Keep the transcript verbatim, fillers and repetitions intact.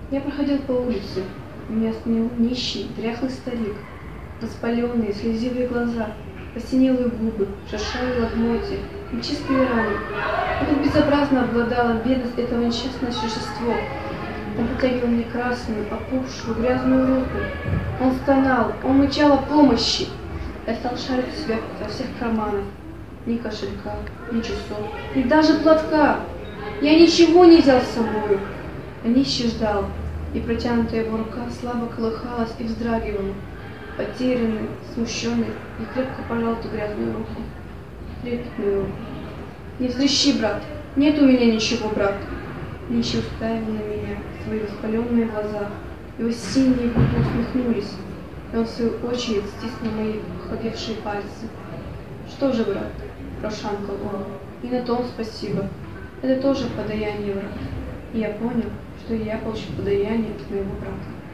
Я проходил по улице, меня остановил нищий, дряхлый старик, воспаленные, слезивые глаза, посинелые губы, шершавые лохмотья и чистые раны. И как безобразно обладала бедность этого несчастное существо. Он протягивал мне красную, опухшую, грязную руку. Он стонал, он мычал о помощи. Я стал шарить у себя во всех карманах. Ни кошелька, ни часов, ни даже платка. Я ничего не взял с собой. А нищий ждал, и протянутая его рука слабо колыхалась и вздрагивала. Потерянный, смущенный, я крепко пожал эту грязную руку. Трепетную руку. Не взыщи, брат, нет у меня ничего, брат. Нищий уставил на меня свои воспаленные глаза. Его синие губы усмехнулись, и он в свою очередь стиснул мои похудевшие пальцы. Что же, брат, прошамкал он, и на том спасибо. Это тоже подаяние, брат. И я понял, что и я получу подаяние от моего брата.